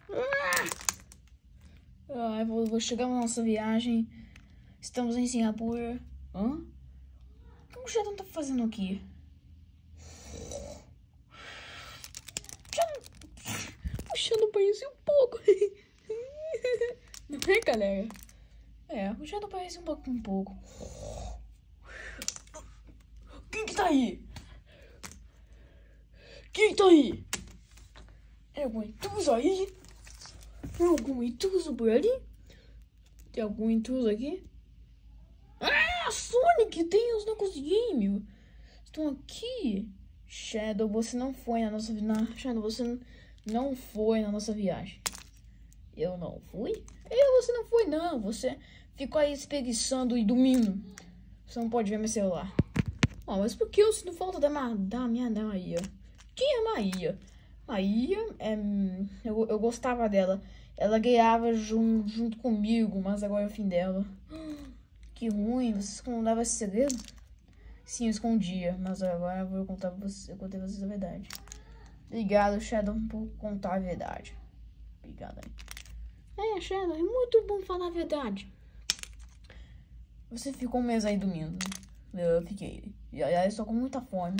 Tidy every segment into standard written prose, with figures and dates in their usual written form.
Vou chegar na nossa viagem. Estamos em Singapura. Hã? O que o Sheldon tá fazendo aqui? O Sheldon parece um pouco. Não é, galera? O Sheldon parece um pouco. Quem que tá aí? Quem tá aí? É algum intruso aí? Tem algum intruso por ali? Tem algum intruso aqui? Sonic! Tem os Knuckles Game! Estão aqui! Shadow, você não foi na nossa viagem. Shadow, você não foi na nossa viagem. Eu não fui? Você não foi, não. Você ficou aí espreguiçando e dormindo. Você não pode ver meu celular. Mas por que eu sinto falta da minha Maia? Quem é Maia? Maia, eu gostava dela. Ela ganhava junto comigo, mas agora é o fim dela. Que ruim, você escondava esse segredo? Sim, eu escondia, mas agora eu vou contar pra você, eu contei pra vocês a verdade. Obrigado, Shadow, por contar a verdade. Obrigado aí. Shadow, é muito bom falar a verdade. Você ficou um mês aí dormindo. Eu fiquei. E aí, estou com muita fome.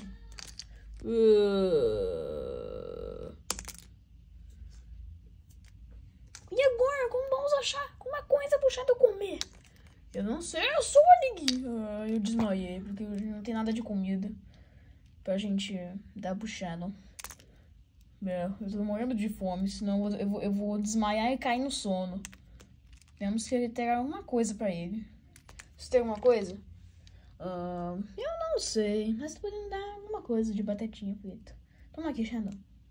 E agora, como vamos achar uma coisa pro Shadow comer? Eu não sei, eu sou o Sonic. Eu desmaiei, porque não tem nada de comida pra gente dar pro Shadow. Eu tô morrendo de fome, senão eu vou desmaiar e cair no sono. Temos que ter alguma coisa pra ele. Você tem alguma coisa? Eu não sei, mas tô podendo dar alguma coisa de batatinha frita. Toma aqui, Shadow.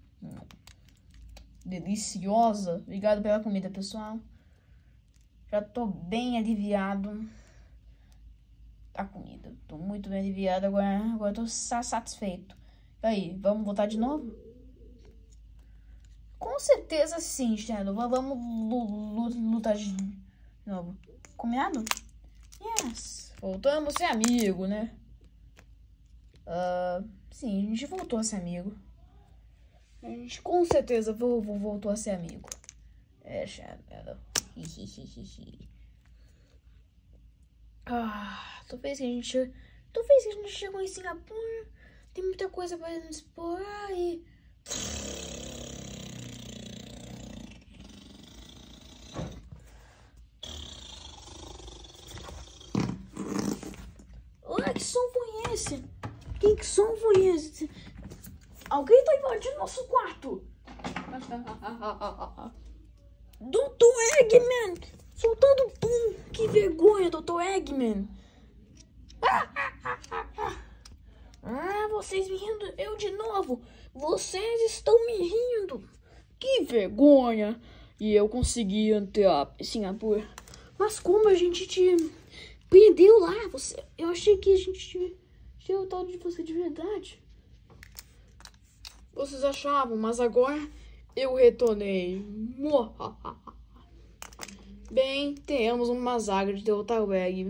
Deliciosa. Obrigado pela comida, pessoal. Já tô bem aliviado da comida. Tô muito bem aliviado. Agora tô satisfeito. E aí, vamos voltar de novo? Com certeza sim, Shadow. Vamos lutar de novo. Combinado? Yes. Voltamos a ser amigo, né? Sim, a gente voltou a ser amigo. A gente com certeza voltou a ser amigo. Shadow. Talvez que a gente chegou em Singapura. Tem muita coisa pra gente explorar e... Olha, que som foi esse? Que som foi esse? Alguém tá invadindo nosso quarto. Dr. Eggman! Soltando pum! Que vergonha, Dr. Eggman! Vocês me rindo, eu de novo! Vocês estão me rindo! Que vergonha! E eu consegui entrar em Singapura. Mas como a gente te prendeu lá? Eu achei que a gente tinha o tal de você de verdade. Vocês achavam, mas agora eu retornei. Bem, temos uma zaga de derrotar o Egg.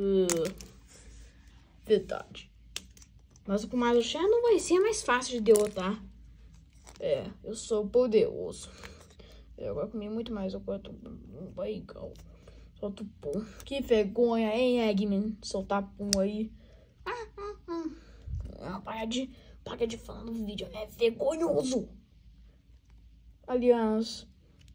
Verdade. Mas o Kumar do Shadow vai ser mais fácil de derrotar. Eu sou poderoso. Eu agora comi muito mais. Eu corto um barrigão. Solto pum. Que vergonha, hein, Eggman? Soltar pum aí. Para de falar no vídeo. É vergonhoso. Aliás,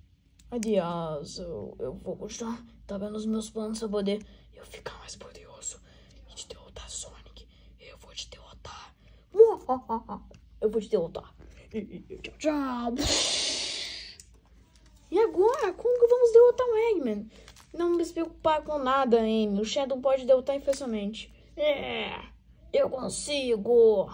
eu vou continuar. Tá vendo os meus planos pra poder eu ficar mais poderoso e te derrotar, Sonic. Eu vou te derrotar. Eu vou te derrotar. Tchau, tchau. E agora? Como que vamos derrotar o Eggman? Não me preocupar com nada, Amy. O Shadow pode derrotar facilmente. Eu consigo.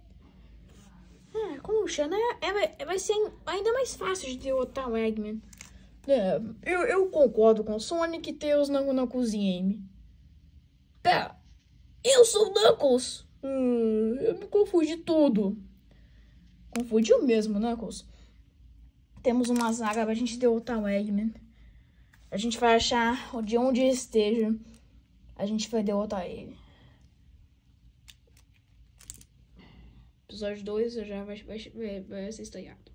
Como o Shadow vai ser ainda mais fácil de derrotar o Eggman. Eu concordo com o Sonic ter os Knuckles e Amy. Pera, eu sou o Knuckles. Eu me confundi tudo. Confundiu mesmo, Knuckles. Temos uma zaga pra gente derrotar o Eggman. A gente vai achar de onde ele esteja. A gente vai derrotar ele. Episódio 2 já vai ser estreado.